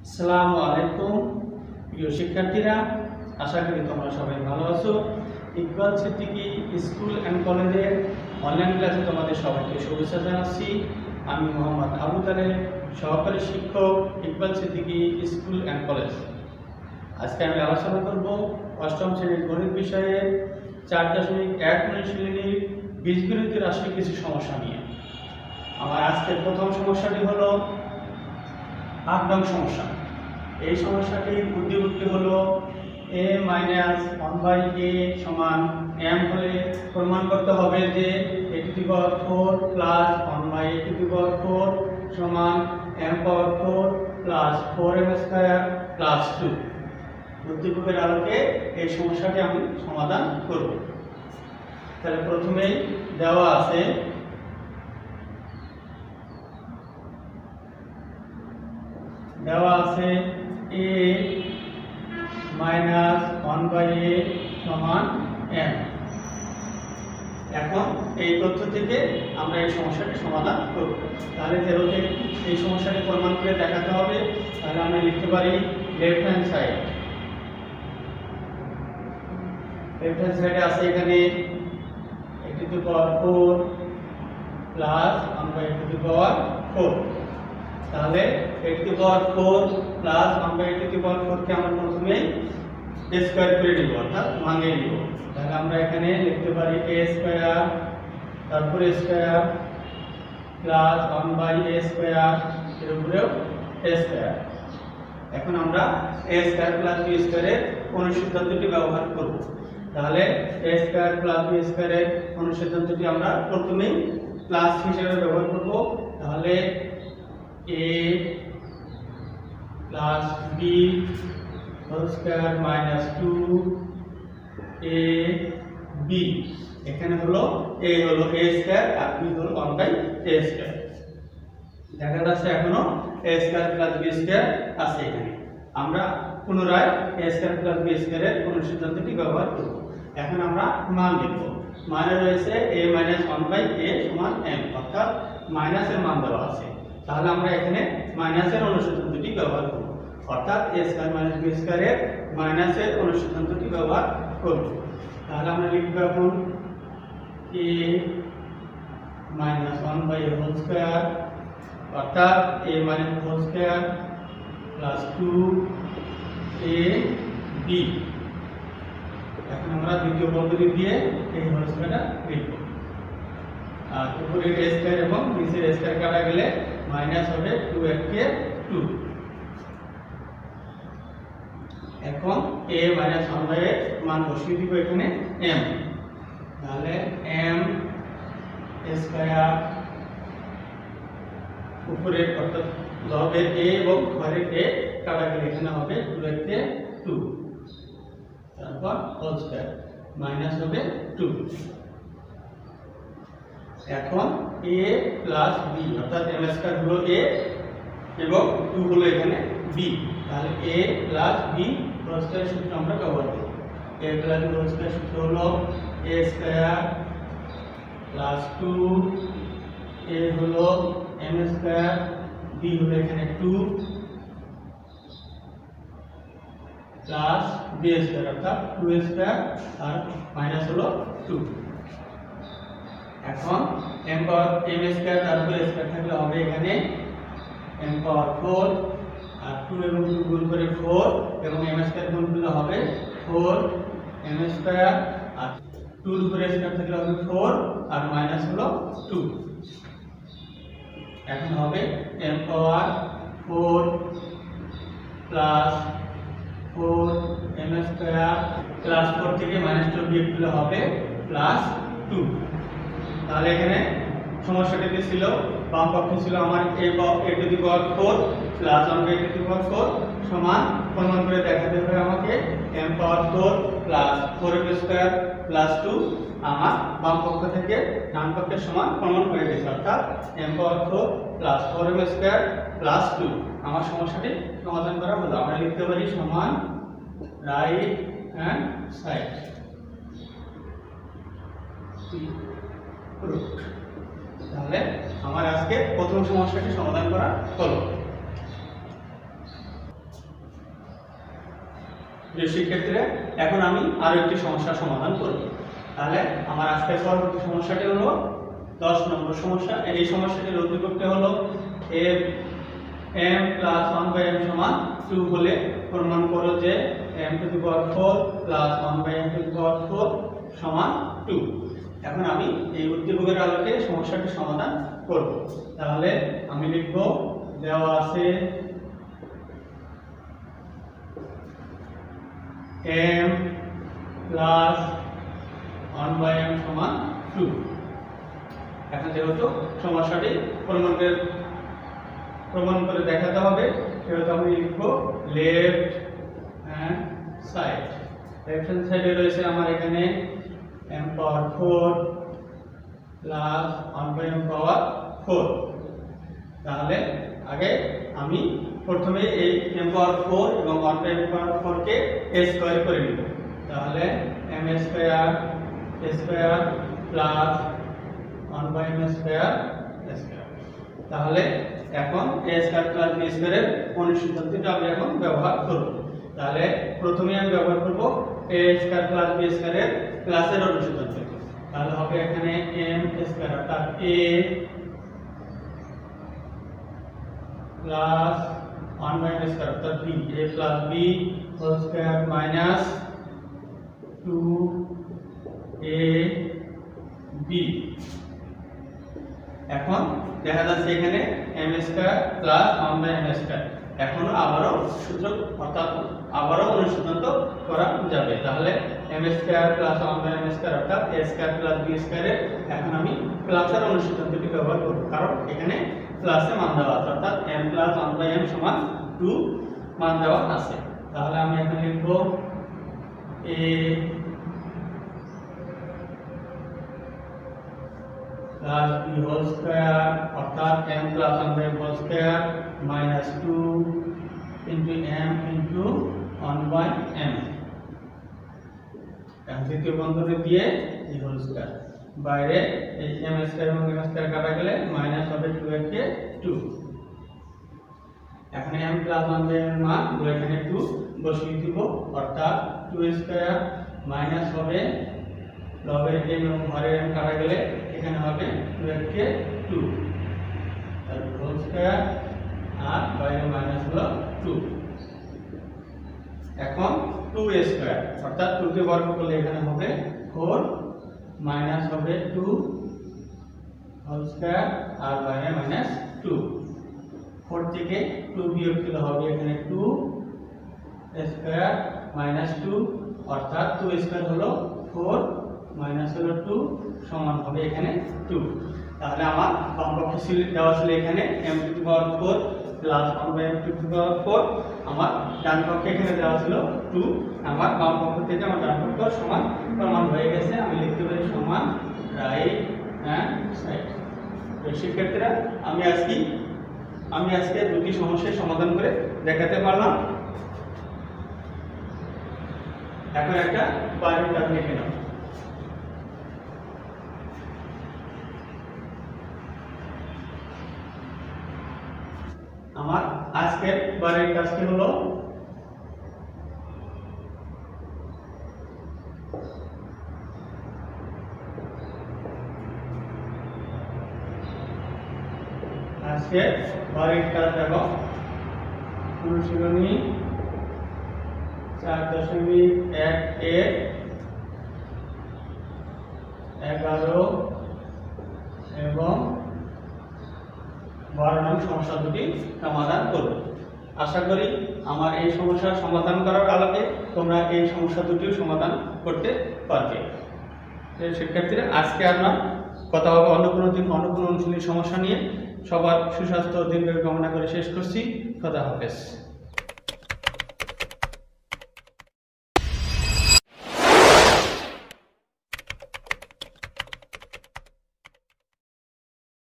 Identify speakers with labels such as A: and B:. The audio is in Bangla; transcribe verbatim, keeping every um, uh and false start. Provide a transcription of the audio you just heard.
A: আসসালামু আলাইকুম প্রিয় শিক্ষার্থীরা, আশা করি তোমরা সবাই ভালো আছো। ইকবাল সিদ্দিকী স্কুল অ্যান্ড কলেজের অনলাইন ক্লাসে তোমাদের সবাইকে শুভেচ্ছা জানাচ্ছি। আমি মোহাম্মদ আবু তালেব, সহকারী শিক্ষক, Iqbal Siddiqui school and college. আজকে আমি আলোচনা করব অষ্টম শ্রেণীর গণিত বিষয়ে চার দশমিক এক অনুশীলনীর বীজগণিত রাশির কিছু সমস্যা নিয়ে। আমার আজকের প্রথম সমস্যাটি হলো আট নং সমস্যা। এই সমস্যাটির উদ্দীপকটি হলো a minus one by a সমান এম হলে প্রমাণ করতে হবে যে a to the power four plus one by a to the power four সমান m power four plus four m square plus two. উদ্দীপকের আলোকে এই সমস্যাটি আমি সমাধান করব। তাহলে প্রথমেই দেওয়া আছে দেওয়া আছে a minus one by a সমান এম। এখন এই তথ্য থেকে আমরা এই সমস্যাটি সমাধান করব। তাহলে যেহেতু এই সমস্যাটি প্রমাণ করে দেখাতে হবে, তাহলে আমরা লিখতে পারি left hand side. Left hand সাইডে আছে এখানে a to the power four plus one by a to the power four. তাহলে a to the power four plus one by a to the power four কে আমরা প্রথমে স্কয়ার করে নিব, অর্থাৎ ভাঙিয়ে নিব। তাহলে আমরা এখানে লিখতে পারি এ স্কয়ার, তারপরে square plus one by a square, এর উপরেও এ স্কয়ার। এখন আমরা এ স্কয়ার প্লাস বি স্কয়ারের অনুসিদ্ধান্তটি ব্যবহার করব। তাহলে এ স্কয়ার প্লাস বি স্কয়ারের অনুসিদ্ধান্তটি আমরা প্রথমেই প্লাস হিসেবে ব্যবহার করব। তাহলে a plus b whole square minus two a b। এখানে হলো a হলো a square আর b হলো one by a square। দেখা যাচ্ছে এখনো a square plus b square আছে এখানে। আমরা পুনরায় a square plus b square এর অনুসিদ্ধান্তটি ব্যবহার করব। এখন আমরা মান লিখব। মানে রয়েছে a minus one by a সমান m, অর্থাৎ মাইনাসের মান দেওয়া আছে। তাহলে আমরা এখানে মাইনাসের অনুসিদ্ধান্তটি ব্যবহার করব, অর্থাৎ a স্কয়ার মাইনাস b স্কয়ারের মাইনাসের অনুসিদ্ধান্তটি ব্যবহার করব। তাহলে আমরা লিখব এখন a minus one by a whole square, অর্থাৎ a minus whole square plus two a b। এখন আমরা দ্বিতীয় পদ্ধতি দিয়ে এই হোল স্কয়ারটা লিখব। আর উপরের a স্কয়ার এবং নিচের a স্কয়ার কাটা গেলে মাইনাস হবে টু এর কে টু। এখন a মাইনাস ওয়ান বাই এর মান বসিয়ে দিব এখানে m। তাহলে m স্কয়ার উপরে অর্থাৎ লবের a এবং ঘরের a কাটা গেলে এখানে হবে টু এর কে টু, তারপর হোল স্কয়ার মাইনাস হবে টু। এখন a প্লাস b, অর্থাৎ m স্কয়ার হলো a এবং টু হলো এখানে b। তাহলে a plus b whole square সূত্র আমরা ব্যবহার করব। a plus b whole square সূত্র হলো a square plus two a হলো m স্কয়ার, b হলো এখানে টু প্লাস b স্কয়ার, অর্থাৎ টু স্কয়ার আর মাইনাস হলো টু। এখন m পাওয়ার m স্কয়ার তারপর স্কয়ার থাকলে হবে এখানে m পাওয়ার ফোর আর টু এবং টু গুণ করে ফোর এবং m স্কয়ার গুণ করলে হবে ফোর m স্কয়ার আর টু এর উপরে স্কয়ার থাকলে হবে ফোর আর মাইনাস হলো টু। এখন হবে m power four plus four m square plus four থেকে মাইনাস টু বিয়োগ করলে হবে প্লাস টু। তাহলে এখানে সমস্যাটিতে ছিল বাম পক্ষে ছিল আমার a a to the power four plus one by a to the power four সমান প্রমাণ করে দেখাতে হবে আমাকে m power four plus four m square plus two. আমার বাম পক্ষ থেকে ডান পক্ষের সমান প্রমাণ হয়ে গেছে, অর্থাৎ m power four plus four m square plus two. আমার সমস্যাটি সমাধান করা হলো। আমরা লিখতে পারি সমান রাইট হ্যান্ড সাইড। তাহলে আমার আজকে প্রথম সমস্যাটি সমাধান করা হলো। প্রিয় শিক্ষার্থীরা, এখন আমি আরো একটি সমস্যার সমাধান করব। তাহলে আমার আজকের পরবর্তী সমস্যাটি হলো দশ নম্বর সমস্যা। এই সমস্যাটির উদ্দীপকটি হলো f m plus one by m সমান টু হলে প্রমাণ করো যে m to the power four plus one by m to the power four সমান টু। এখন আমি এই উদ্দীপকের আলোকে সমস্যাটি সমাধান করব। তাহলে আমি লিখব, দেওয়া আছে m plus one by m সমান টু। এখন যেহেতু সমস্যাটি প্রমাণ করে প্রমাণ করে দেখাতে হবে, সেহেতু আমি লিখব left hand side. Left hand সাইডে রয়েছে আমার এখানে m power four plus one by m power four. তাহলে আগে আমি প্রথমে এই m পাওয়ার ফোর এবং one by m power four কে a স্কয়ার করে নিব। তাহলে m square square plus one by m square square. তাহলে এখন a স্কয়ার প্লাস b স্কয়ারের অনুসূত্রটি আমরা এখন ব্যবহার করব। তাহলে প্রথমে আমি ব্যবহার করব a স্কয়ার প্লাস b স্কয়ারের প্লাসের অনুসূত্রটি। তাহলে হবে এখানে m স্কয়ার অর্থাৎ a plus one by m square অর্থাৎ b, a plus b whole square minus two a b। এখন দেখা যাচ্ছে এখানে m square plus one by m square. এখন আবারও সূত্র অর্থাৎ আবারও অনুসন্ধান করা যাবে। তাহলে m square plus one by m square অর্থাৎ a স্কয়ার প্লাস b স্কয়ারের এখন আমি প্লাসের অনুসন্ধানটি ব্যবহার করব, কারণ এখানে প্লাসে মান দেওয়া আছে অর্থাৎ m plus one by m সমান টু মান দেওয়া আছে। তাহলে আমি এখানে লিখব a plus b whole square অর্থাৎ m plus one by m whole square minus two into m into one by m। এখন দ্বিতীয় বন্ধনী দিয়ে এই হোল স্কয়ার, বাইরে এই m স্কয়ার এবং m স্কয়ার কাটা গেলে মাইনাস হবে টু একে টু। এখন m plus one by m এর মান এখানে টু বসিয়ে দিব, অর্থাৎ টু স্কয়ার মাইনাস হবে লবের m এবং হরের m কাটা গেলে এখানে হবে টু একে টু, তারপর হোল স্কয়ার আর বাইরে মাইনাস হলো টু। এখন টু স্কয়ার অর্থাৎ টু কে বর্গ করলে এখানে হবে ফোর মাইনাস হবে টু হোল স্কয়ার আর বাইরে মাইনাস টু। ফোর থেকে টু বিয়োগ দিলে হবে এখানে টু স্কয়ার মাইনাস টু অর্থাৎ টু স্কয়ার হলো ফোর মাইনাস হলো টু সমান হবে এখানে টু। তাহলে আমার বাম পক্ষে ছিল দেওয়া ছিল এখানে m to the power four plus one by m to the power four, আমার ডান পক্ষে এখানে দেওয়া ছিল টু। আমার বাম পক্ষ থেকে আমার ডান পক্ষ সমান প্রমাণ হয়ে গেছে। আমি লিখতে পারি সমান রাইট হ্যান্ড সাইড। তো শিক্ষার্থীরা, আমি আজকে আমি আজকে দুটি সমস্যার সমাধান করে দেখাতে পারলাম। এখন একটা বাড়ির কাজ লিখে নাও। আমার আজকের বাড়ির কাজটি হলো আজকে বাড়ির কাজ দেখো অনুশীলনী চার দশমিক এক এর এগারো এবং বারো নং সমস্যা দুটি সমাধান করব। আশা করি আমার এই সমস্যার সমাধান করার আলোকে তোমরা এই সমস্যা দুটিও সমাধান করতে পারবে। শিক্ষার্থীরা, আজকে আমরা কথা হবে অন্য কোনো দিন অন্য কোনো অনুশীলনী সমস্যা নিয়ে। সবার সুস্বাস্থ্য ও দীর্ঘায়ু কামনা করে শেষ করছি। খোদা হাফেজ।